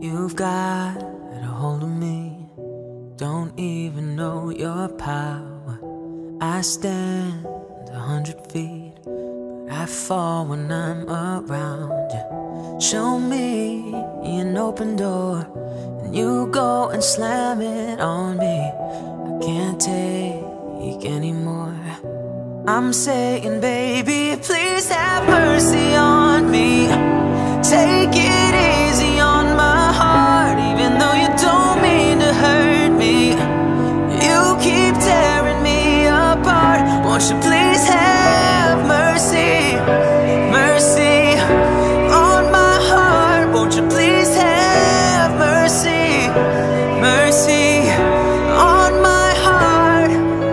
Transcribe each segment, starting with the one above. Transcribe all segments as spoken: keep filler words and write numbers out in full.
You've got a hold of me, don't even know your power. I stand a hundred feet, but I fall when I'm around you. Show me an open door, and you go and slam it on me. I can't take anymore. I'm saying, baby, please have mercy on me. Take it easy on my heart, even though you don't mean to hurt me. You keep tearing me apart. Won't you please have mercy, mercy on my heart? Won't you please have mercy, mercy on my heart?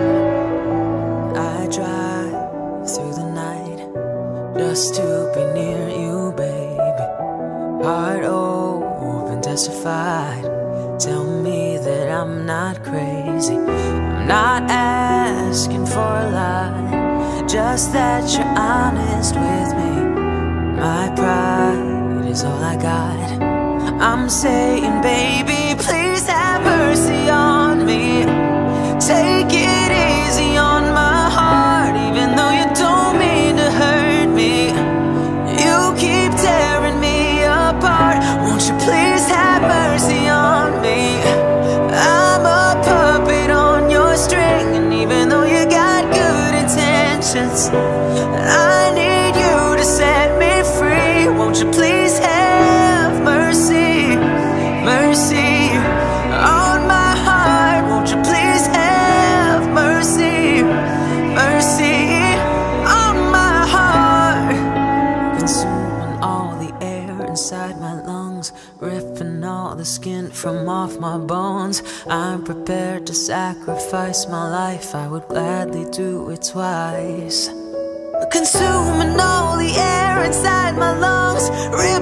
I drive through the night just to be near you, baby. Heart open, testified. Tell me that I'm not crazy. I'm not asking for a lot, just that you're honest with me. My pride is all I got. I'm saying, baby, please have mercy on me. Take it easy on my heart, even though you don't mean to hurt me. You keep tearing me apart. Won't you please have mercy on me? I'm a puppet on your string, and even though you got good intentions, I need you to set me free. Won't you please have mercy, mercy on my heart? Won't you please have mercy, mercy on my heart? Consuming all the air inside my lungs, ripping all the skin from off my bones. I'm prepared to sacrifice my life, I would gladly do it twice. Consuming all the air inside my lungs, ripping